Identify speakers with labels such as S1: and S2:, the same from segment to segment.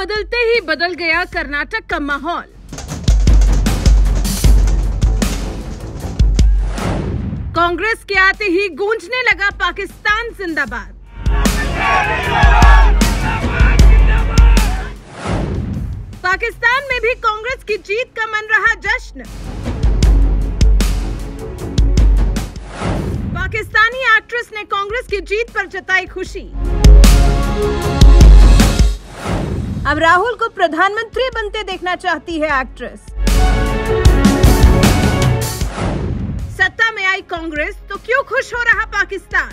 S1: बदलते ही बदल गया कर्नाटक का माहौल। कांग्रेस के आते ही गूंजने लगा पाकिस्तान जिंदाबाद। पाकिस्तान में भी कांग्रेस की जीत का मन रहा जश्न। पाकिस्तानी एक्ट्रेस ने कांग्रेस की जीत पर जताई खुशी। अब राहुल को प्रधानमंत्री बनते देखना चाहती है एक्ट्रेस। सत्ता में आई कांग्रेस तो क्यों खुश हो रहा पाकिस्तान।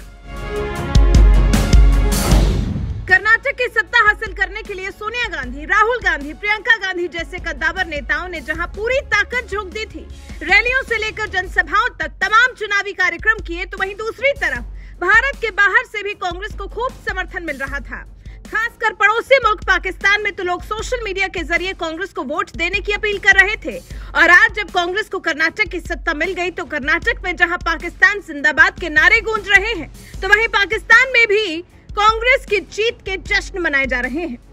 S1: कर्नाटक की सत्ता हासिल करने के लिए सोनिया गांधी, राहुल गांधी, प्रियंका गांधी जैसे कद्दावर नेताओं ने जहां पूरी ताकत झोंक दी थी, रैलियों से लेकर जनसभाओं तक तमाम चुनावी कार्यक्रम किए, तो वहीं दूसरी तरफ भारत के बाहर से भी कांग्रेस को खूब समर्थन मिल रहा था। खासकर पड़ोसी मुल्क पाकिस्तान में तो लोग सोशल मीडिया के जरिए कांग्रेस को वोट देने की अपील कर रहे थे। और आज जब कांग्रेस को कर्नाटक की सत्ता मिल गई तो कर्नाटक में जहां पाकिस्तान जिंदाबाद के नारे गूंज रहे हैं, तो वहीं पाकिस्तान में भी कांग्रेस की जीत के जश्न मनाए जा रहे हैं।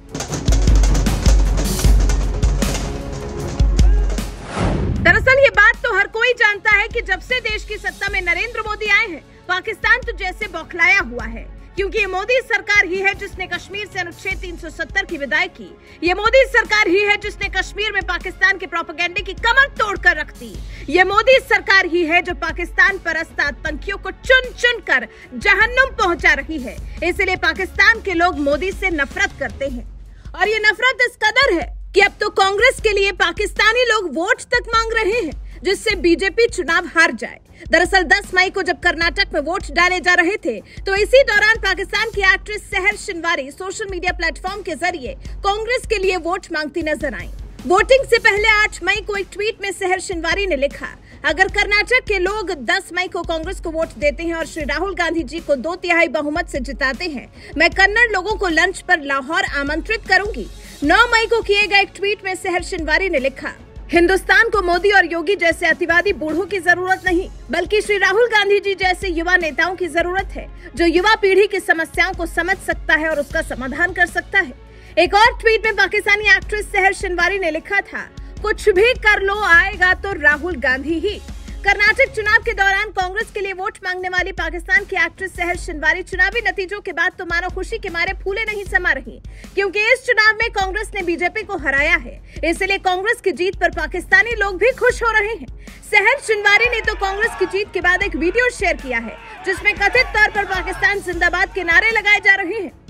S1: दरअसल ये बात तो हर कोई जानता है कि जब से देश की सत्ता में नरेंद्र मोदी आए हैं, पाकिस्तान तो जैसे बौखलाया हुआ है, क्योंकि ये मोदी सरकार ही है जिसने कश्मीर से अनुच्छेद 370 की विदाई की। ये मोदी सरकार ही है जिसने कश्मीर में पाकिस्तान के प्रोपेगेंडे की कमर तोड़कर रख दी। ये मोदी सरकार ही है जो पाकिस्तान परस्त आतंकियों को चुन चुन कर जहन्नुम पहुंचा रही है। इसलिए पाकिस्तान के लोग मोदी से नफरत करते हैं, और ये नफरत इस कदर है कि अब तो कांग्रेस के लिए पाकिस्तानी लोग वोट तक मांग रहे हैं, जिससे बीजेपी चुनाव हार जाए। दरअसल 10 मई को जब कर्नाटक में वोट डाले जा रहे थे, तो इसी दौरान पाकिस्तान की एक्ट्रेस सहर शिनवारी सोशल मीडिया प्लेटफॉर्म के जरिए कांग्रेस के लिए वोट मांगती नजर आई। वोटिंग से पहले 8 मई को एक ट्वीट में सहर शिनवारी ने लिखा, अगर कर्नाटक के लोग 10 मई को कांग्रेस को वोट देते हैं और श्री राहुल गांधी जी को 2/3 बहुमत से जिताते हैं, मैं कन्नड़ लोगों को लंच पर लाहौर आमंत्रित करूंगी। 9 मई को किए गए एक ट्वीट में सहर शिनवारी ने लिखा, हिंदुस्तान को मोदी और योगी जैसे अतिवादी बूढ़ों की जरूरत नहीं, बल्कि श्री राहुल गांधी जी जैसे युवा नेताओं की जरूरत है, जो युवा पीढ़ी की समस्याओं को समझ सकता है और उसका समाधान कर सकता है। एक और ट्वीट में पाकिस्तानी एक्ट्रेस सहर शिनवारी ने लिखा था, कुछ भी कर लो आएगा तो राहुल गांधी ही। कर्नाटक चुनाव के दौरान कांग्रेस के लिए वोट मांगने वाली पाकिस्तान की एक्ट्रेस सहर शिनवारी चुनावी नतीजों के बाद तो मानो खुशी के मारे फूले नहीं समा रही, क्योंकि इस चुनाव में कांग्रेस ने बीजेपी को हराया है। इसलिए कांग्रेस की जीत पर पाकिस्तानी लोग भी खुश हो रहे हैं। सहर शिनवारी ने तो कांग्रेस की जीत के बाद एक वीडियो शेयर किया है, जिसमें कथित तौर पर पाकिस्तान जिंदाबाद के नारे लगाए जा रहे हैं।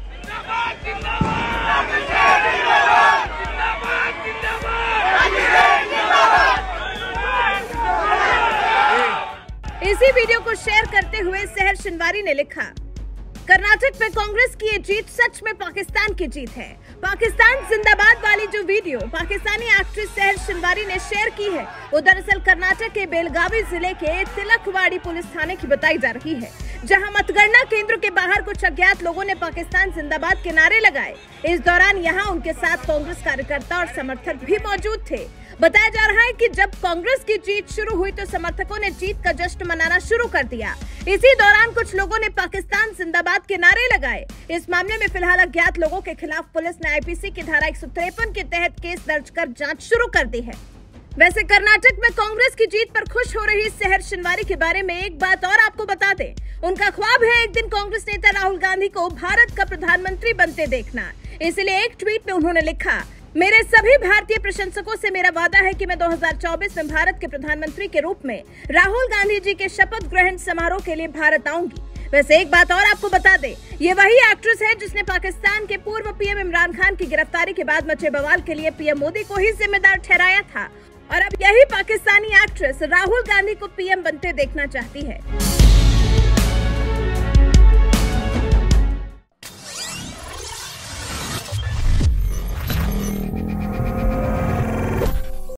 S1: इसी वीडियो को शेयर करते हुए सहर शिनवारी ने लिखा, कर्नाटक में कांग्रेस की ये जीत सच में पाकिस्तान की जीत है। पाकिस्तान जिंदाबाद वाली जो वीडियो पाकिस्तानी एक्ट्रेस सहर शिनवारी ने शेयर की है, वो दरअसल कर्नाटक के बेलगावी जिले के तिलकवाड़ी पुलिस थाने की बताई जा रही है, जहां मतगणना केंद्र के बाहर कुछ अज्ञात लोगों ने पाकिस्तान जिंदाबाद के नारे लगाए। इस दौरान यहां उनके साथ कांग्रेस कार्यकर्ता और समर्थक भी मौजूद थे। बताया जा रहा है कि जब कांग्रेस की जीत शुरू हुई तो समर्थकों ने जीत का जश्न मनाना शुरू कर दिया। इसी दौरान कुछ लोगों ने पाकिस्तान जिंदाबाद के नारे लगाए। इस मामले में फिलहाल अज्ञात लोगों के खिलाफ पुलिस ने आईपीसी की धारा 153 के तहत केस दर्ज कर जांच शुरू कर दी है। वैसे कर्नाटक में कांग्रेस की जीत पर खुश हो रही सहर शिनवारी के बारे में एक बात और आपको बता दें, उनका ख्वाब है एक दिन कांग्रेस नेता राहुल गांधी को भारत का प्रधानमंत्री बनते देखना। इसलिए एक ट्वीट में उन्होंने लिखा, मेरे सभी भारतीय प्रशंसकों से मेरा वादा है कि मैं 2024 में भारत के प्रधानमंत्री के रूप में राहुल गांधी जी के शपथ ग्रहण समारोह के लिए भारत आऊंगी। वैसे एक बात और आपको बता दें, ये वही एक्ट्रेस है जिसने पाकिस्तान के पूर्व पीएम इमरान खान की गिरफ्तारी के बाद मचे बवाल के लिए पीएम मोदी को ही जिम्मेदार ठहराया था, और अब यही पाकिस्तानी एक्ट्रेस राहुल गांधी को पीएम बनते देखना चाहती है।